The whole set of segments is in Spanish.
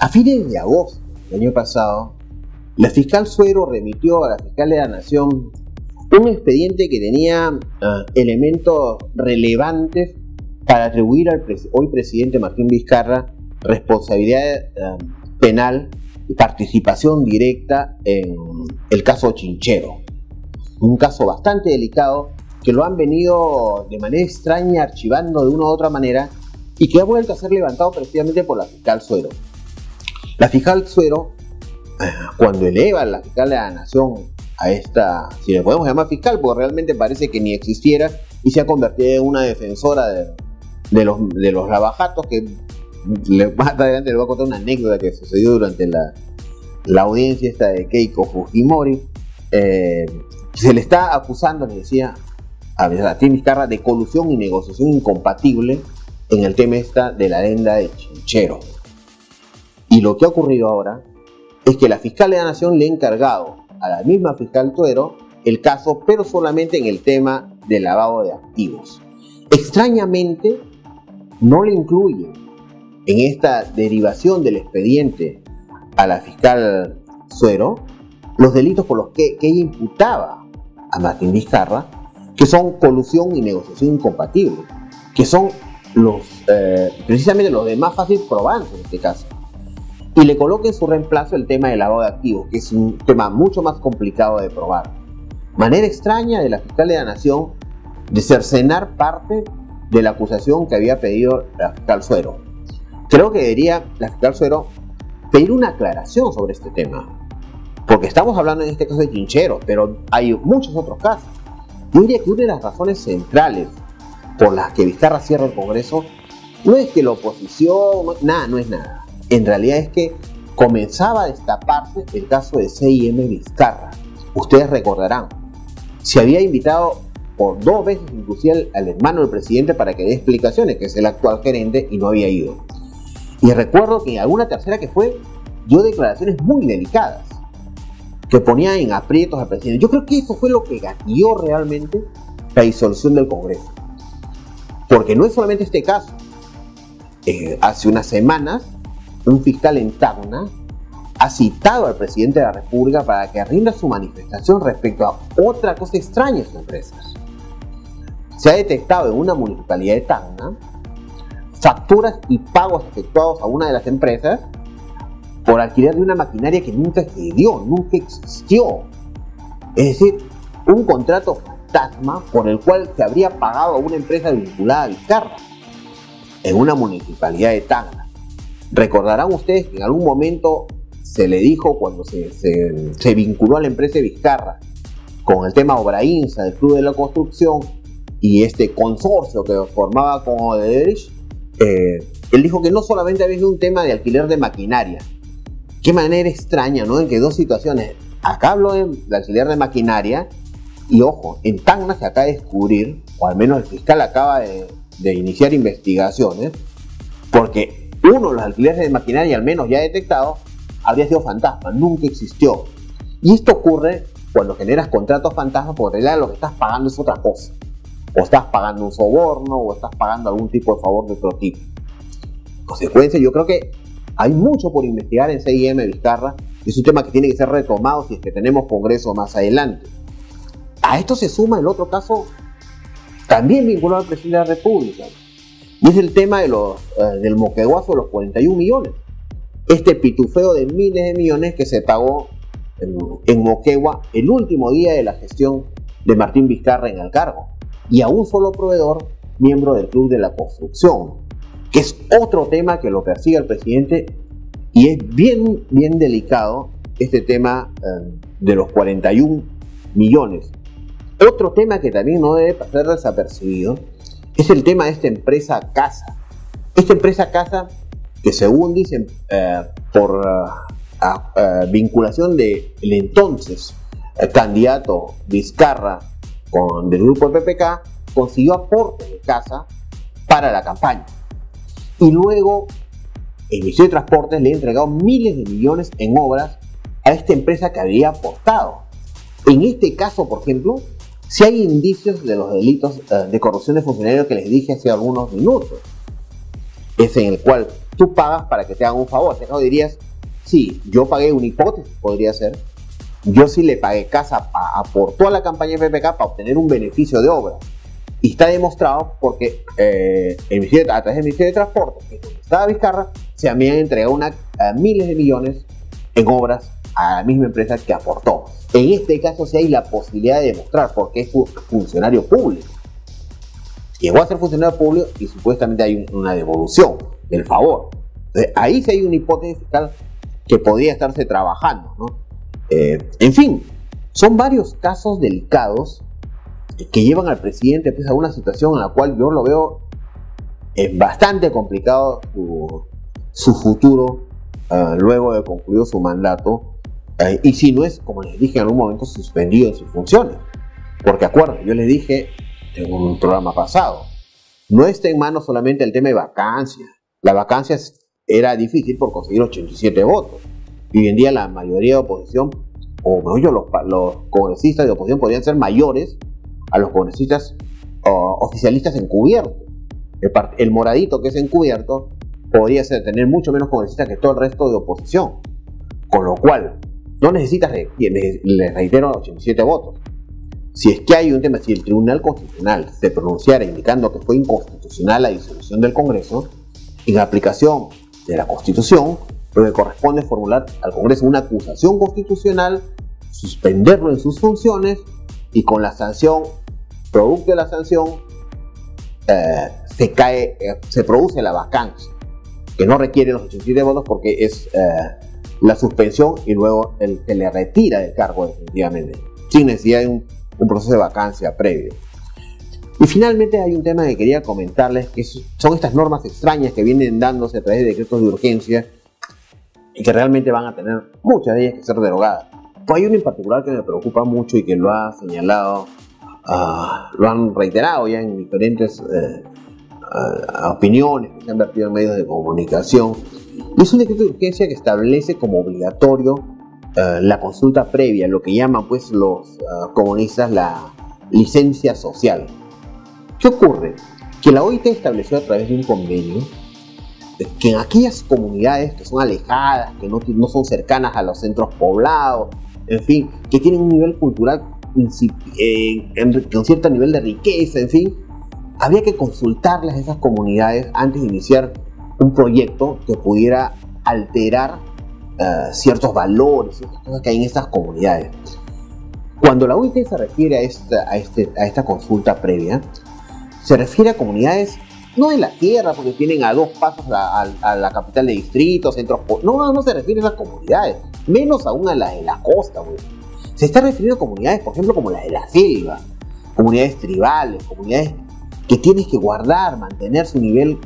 A fines de agosto del año pasado, la fiscal Suero remitió a la fiscal de la Nación un expediente que tenía elementos relevantes para atribuir al hoy presidente Martín Vizcarra responsabilidad penal y participación directa en el caso Chinchero. Un caso bastante delicado que lo han venido de manera extraña archivando de una u otra manera y que ha vuelto a ser levantado precisamente por la fiscal Suero. La fiscal Suero, cuando eleva a la fiscal de la Nación a esta, si le podemos llamar fiscal, porque realmente parece que ni existiera y se ha convertido en una defensora de los lavajatos, que más adelante le voy a contar una anécdota que sucedió durante la audiencia esta de Keiko Fujimori. Se le está acusando, le decía a Martín Vizcarra, de colusión y negociación incompatible en el tema de la adenda de Chinchero. Y lo que ha ocurrido ahora es que la fiscal de la Nación le ha encargado a la misma fiscal Suero el caso, pero solamente en el tema del lavado de activos. Extrañamente, no le incluye en esta derivación del expediente a la fiscal Suero los delitos por los que ella imputaba a Martín Vizcarra, que son colusión y negociación incompatible, que son precisamente los de más fácil probarse en este caso. Y le coloca en su reemplazo el tema del lavado de activos, que es un tema mucho más complicado de probar. Manera extraña de la fiscal de la Nación de cercenar parte de la acusación que había pedido la fiscal Suero. Creo que debería la fiscal Suero pedir una aclaración sobre este tema, porque estamos hablando en este caso de Chinchero, pero hay muchos otros casos. Yo diría que una de las razones centrales por las que Vizcarra cierra el Congreso no es que la oposición, no es nada. En realidad es que comenzaba a destaparse el caso de C&M Vizcarra. Ustedes recordarán, se había invitado por 2 veces inclusive al hermano del presidente para que dé explicaciones, que es el actual gerente, y no había ido. Y recuerdo que en alguna tercera que fue, dio declaraciones muy delicadas, que ponían en aprietos al presidente. Yo creo que eso fue lo que gatilló realmente la disolución del Congreso. Porque no es solamente este caso. Hace unas semanas, un fiscal en Tacna ha citado al presidente de la República para que rinda su manifestación respecto a otra cosa extraña en sus empresas. Se ha detectado en una municipalidad de Tacna facturas y pagos efectuados a una de las empresas por alquiler de una maquinaria que nunca se dio, nunca existió. Es decir, un contrato fantasma por el cual se habría pagado a una empresa vinculada a Vizcarra en una municipalidad de Tacna. Recordarán ustedes que en algún momento se le dijo, cuando se vinculó a la empresa de Vizcarra con el tema Obrainsa del Club de la Construcción y este consorcio que formaba con Odebrecht, él dijo que no solamente había sido un tema de alquiler de maquinaria. Qué manera extraña, ¿no? En que dos situaciones. Acá hablo de alquiler de maquinaria y, ojo, en Tacna se acaba de descubrir, o al menos el fiscal acaba de iniciar investigaciones, porque uno de los alquileres de maquinaria, al menos ya detectado, habría sido fantasma, nunca existió. Y esto ocurre cuando generas contratos fantasmas, porque en realidad lo que estás pagando es otra cosa. O estás pagando un soborno, o estás pagando algún tipo de favor de otro tipo. En consecuencia, yo creo que hay mucho por investigar en C&M Vizcarra. Es un tema que tiene que ser retomado si es que tenemos Congreso más adelante. A esto se suma el otro caso, también vinculado al presidente de la República. Y es el tema del moqueguazo de los 41 millones. Este pitufeo de miles de millones que se pagó en Moquegua el último día de la gestión de Martín Vizcarra en el cargo. Y a un solo proveedor, miembro del Club de la Construcción, que es otro tema que lo persigue el presidente, y es bien delicado este tema de los 41 millones. Otro tema que también no debe pasar desapercibido es el tema de esta empresa Casa. Esta empresa Casa, que según dicen por vinculación del entonces candidato Vizcarra del grupo PPK, consiguió aportes de Casa para la campaña. Y luego el Ministerio de Transportes le ha entregado miles de millones en obras a esta empresa que había aportado. En este caso, por ejemplo, si hay indicios de los delitos de corrupción de funcionarios que les dije hace algunos minutos. Es en el cual tú pagas para que te hagan un favor. ¿No? Dirías, sí, yo pagué una hipótesis, podría ser. Yo sí le pagué casa por toda la campaña de PPK para obtener un beneficio de obra. Y está demostrado porque a través del Ministerio de Transporte, que estaba Vizcarra, se habían entregado miles de millones en obras a la misma empresa que aportó. En este caso sí hay la posibilidad de demostrar porque es funcionario público. Llegó a ser funcionario público y supuestamente hay una devolución del favor. Entonces, ahí sí hay una hipótesis fiscal que podría estarse trabajando, ¿no? En fin, son varios casos delicados que llevan al presidente pues, a una situación en la cual yo lo veo bastante complicado su futuro luego de concluido su mandato, y si no es, como les dije en algún momento, suspendido en sus funciones. Porque acuérdense, yo les dije en un programa pasado, no está en manos solamente el tema de vacancias. La vacancia era difícil por conseguir 87 votos. Y hoy en día la mayoría de oposición, o mejor dicho, los congresistas de oposición podrían ser mayores a los congresistas oficialistas encubiertos. El moradito que es encubierto podría tener mucho menos congresistas que todo el resto de oposición. Con lo cual, no necesitas, les reitero, 87 votos. Si es que hay un tema, si el Tribunal Constitucional se pronunciara indicando que fue inconstitucional la disolución del Congreso, en aplicación de la Constitución, lo que corresponde es formular al Congreso una acusación constitucional, suspenderlo en sus funciones y con la sanción, producto de la sanción, se produce la vacancia, que no requiere los 87 votos porque es la suspensión y luego se le retira del cargo definitivamente, sin necesidad de un proceso de vacancia previo. Y finalmente hay un tema que quería comentarles, que son estas normas extrañas que vienen dándose a través de decretos de urgencia y que realmente van a tener muchas de ellas que ser derogadas. Pero hay una en particular que me preocupa mucho y que lo ha señalado, lo han reiterado ya en diferentes opiniones que se han vertido en medios de comunicación. Y es un decreto de urgencia que establece como obligatorio la consulta previa, lo que llaman pues los comunistas la licencia social. ¿Qué ocurre? Que la OIT estableció a través de un convenio que en aquellas comunidades que son alejadas, que no son cercanas a los centros poblados, en fin, que tienen un nivel cultural con cierto nivel de riqueza, en fin, había que consultarles a esas comunidades antes de iniciar un proyecto que pudiera alterar ciertos valores, ciertas cosas que hay en estas comunidades. Cuando la OIT se refiere a esta consulta previa, se refiere a comunidades no de la tierra, porque tienen a 2 pasos a la capital de distrito, centros... No se refiere a esas comunidades, menos aún a las de la costa, güey. Se está refiriendo a comunidades, por ejemplo, como las de la selva, comunidades tribales, comunidades que tienes que guardar, mantener su nivel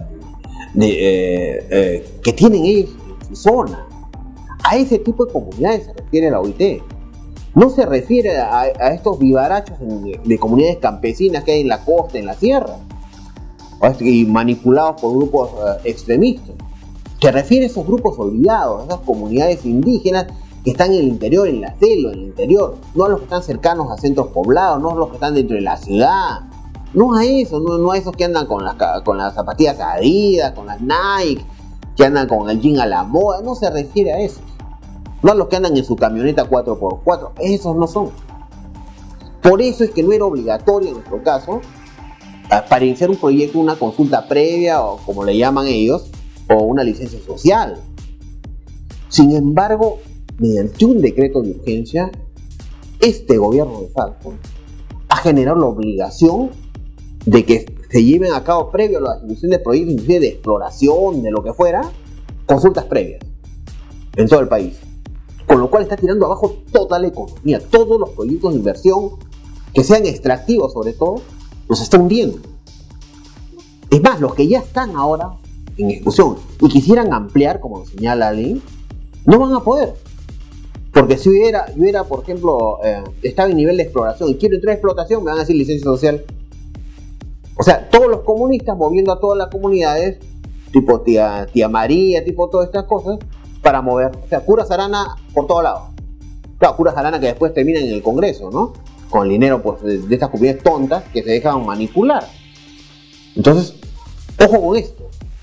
que tienen ellos en su zona. A ese tipo de comunidades se refiere la OIT. No se refiere a estos vivarachos de comunidades campesinas que hay en la costa, en la sierra, y manipulados por grupos extremistas. Se refiere a esos grupos olvidados, a esas comunidades indígenas que están en el interior, en la selva, en el interior, no a los que están cercanos a centros poblados, no a los que están dentro de la ciudad, no a eso, no a esos que andan con las zapatillas Adidas, con las Nike, que andan con el jean a la moda. No se refiere a eso. No a los que andan en su camioneta 4x4, esos no son. Por eso es que no era obligatorio en nuestro caso, para iniciar un proyecto, una consulta previa, o como le llaman ellos, o una licencia social. Sin embargo, mediante un decreto de urgencia, este gobierno de Falcon ha generado la obligación de que se lleven a cabo, previo a la ejecución de proyectos, inclusive de exploración, de lo que fuera, consultas previas en todo el país. Con lo cual está tirando abajo toda la economía, todos los proyectos de inversión que sean extractivos, sobre todo, los está hundiendo. Es más, los que ya están ahora en ejecución y quisieran ampliar, como señala la ley, no van a poder. Porque si hubiera por ejemplo, estaba en nivel de exploración y quiero entrar a explotación, me van a decir licencia social. O sea, todos los comunistas moviendo a todas las comunidades, tipo tía María, tipo todas estas cosas, para mover. O sea, curas arana por todos lados. Claro, curas arana que después terminan en el Congreso, ¿no? Con el dinero pues, de estas comunidades tontas que se dejan manipular. Entonces, ojo con esto.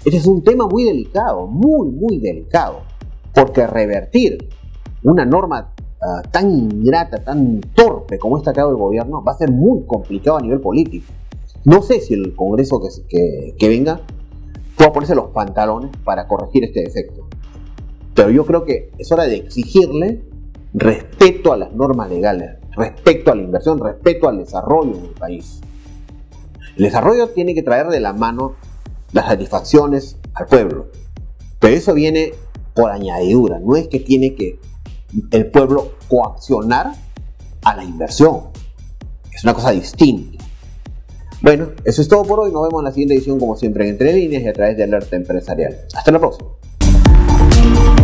Este es un tema muy delicado, muy delicado, porque revertir una norma tan ingrata, tan torpe como esta que ha dado el gobierno va a ser muy complicado a nivel político. No sé si el Congreso que venga pueda ponerse los pantalones para corregir este defecto, pero yo creo que es hora de exigirle respeto a las normas legales, respeto a la inversión, respeto al desarrollo en el país. El desarrollo tiene que traer de la mano las satisfacciones al pueblo, pero eso viene por añadidura, no es que tiene que el pueblo coaccionar a la inversión, es una cosa distinta. Bueno, eso es todo por hoy, nos vemos en la siguiente edición como siempre en Entre Líneas y a través de Alerta Empresarial. Hasta la próxima.